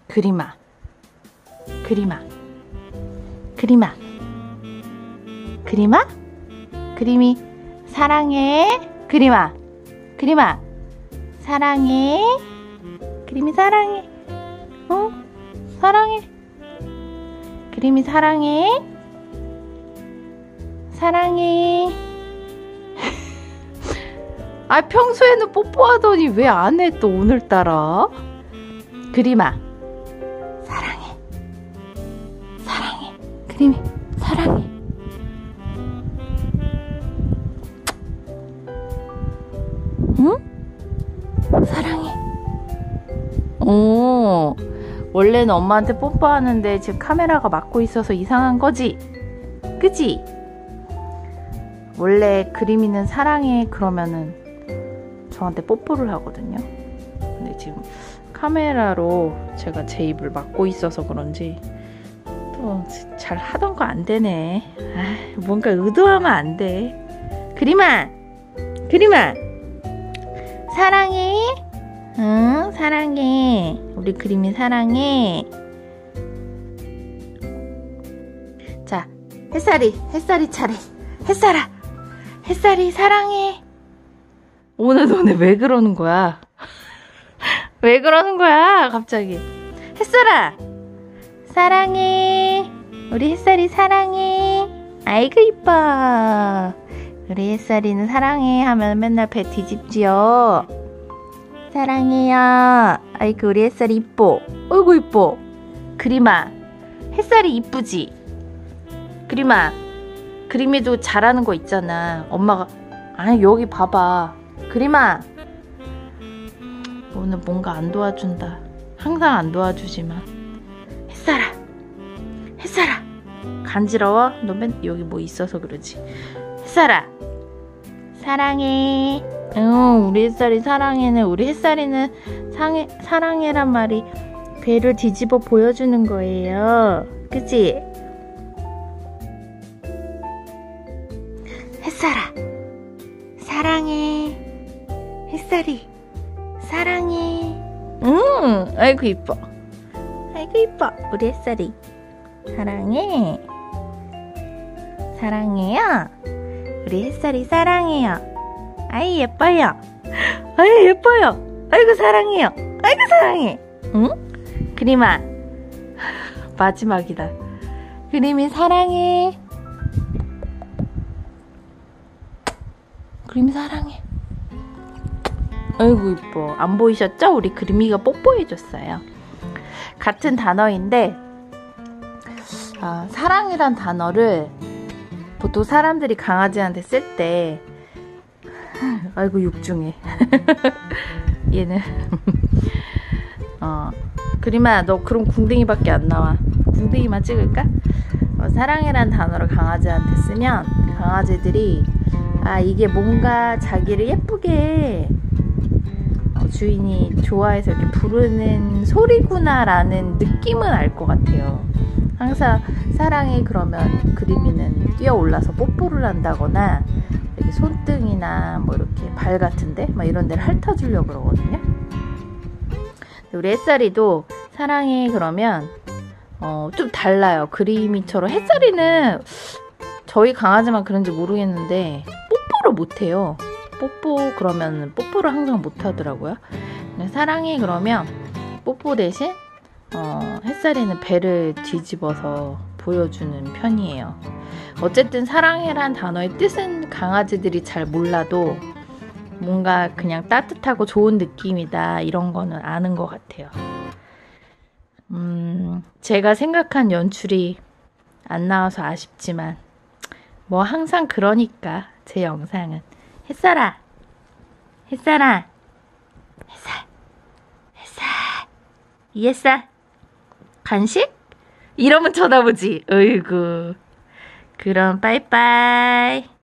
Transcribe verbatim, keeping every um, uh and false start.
그림아, 그림아, 그림아, 그림아, 그림이 사랑해. 그림아, 그림아, 사랑해. 그림이 사랑해. 어? 사랑해. 그림이 사랑해. 사랑해. 아, 평소에는 뽀뽀하더니 왜 안 해 또 오늘따라? 그림아, 사랑해. 사랑해. 그림이 사랑해. 응? 사랑해. 오, 원래는 엄마한테 뽀뽀하는데 지금 카메라가 막고 있어서 이상한 거지? 그치? 원래 그림이는 사랑해 그러면은 저한테 뽀뽀를 하거든요. 근데 지금 카메라로 제가 제 입을 막고 있어서 그런지 또 잘 하던 거 안 되네. 아, 뭔가 의도하면 안 돼. 그림아, 그림아, 사랑해. 응, 사랑해. 우리 그림이 사랑해. 자, 햇살이, 햇살이 차례. 햇살아, 햇살이 사랑해. 오늘 너네 왜 그러는 거야? 왜 그러는 거야 갑자기? 햇살아, 사랑해. 우리 햇살이 사랑해. 아이고 이뻐. 우리 햇살이는 사랑해 하면 맨날 배 뒤집지요. 사랑해요. 아이고 우리 햇살이 이뻐. 어이구 이뻐. 그림아, 햇살이 이쁘지? 그림아, 그림이도 잘하는 거 있잖아. 엄마가 아니 여기 봐봐. 그림아, 오늘 뭔가 안 도와준다. 항상 안 도와주지만. 햇살아, 햇살아, 간지러워? 너 맨 여기 뭐 있어서 그러지. 햇살아, 사랑해. 응, 우리 햇살이 사랑해는 우리 햇살이는 상해, 사랑해란 말이 배를 뒤집어 보여주는 거예요. 그치? 햇살아, 사랑해. 햇살이 사랑해. 응, 아이고 이뻐. 아이고 이뻐. 우리 햇살이 사랑해. 사랑해요. 우리 햇살이 사랑해요. 아이 예뻐요. 아이 예뻐요. 아이고 사랑해요. 아이고 사랑해. 응? 그림아, 마지막이다. 그림이 사랑해. 그림이 사랑해. 아이고 이뻐. 안 보이셨죠? 우리 그림이가 뽀뽀해줬어요. 같은 단어인데 아, 사랑이란 단어를 보통 사람들이 강아지한테 쓸 때 아이고 육중해. 얘는 어, 그림아 너 그럼 궁뎅이밖에 안 나와. 궁뎅이만 찍을까? 어, 사랑이란 단어를 강아지한테 쓰면 강아지들이 아 이게 뭔가 자기를 예쁘게 어, 주인이 좋아해서 이렇게 부르는 소리구나 라는 느낌은 알 것 같아요. 항상 사랑해 그러면 그림이는 뛰어올라서 뽀뽀를 한다거나 이렇게 손등이나 뭐 이렇게 발 같은데 막 이런 데를 핥아주려고 그러거든요. 우리 햇살이도 사랑해 그러면 어, 좀 달라요. 그림이처럼 햇살이는 저희 강아지만 그런지 모르겠는데 뽀뽀를 못해요. 뽀뽀 그러면 뽀뽀를 항상 못하더라고요. 사랑해 그러면 뽀뽀 대신 어, 햇살이는 배를 뒤집어서 보여주는 편이에요. 어쨌든 사랑해란 단어의 뜻은 강아지들이 잘 몰라도 뭔가 그냥 따뜻하고 좋은 느낌이다 이런 거는 아는 것 같아요. 음, 제가 생각한 연출이 안 나와서 아쉽지만 뭐 항상 그러니까 제 영상은 햇살아, 햇살아, 햇살, 햇살, 이 햇살 간식? 이러면 쳐다보지. 어이구. 그럼 빠이빠이.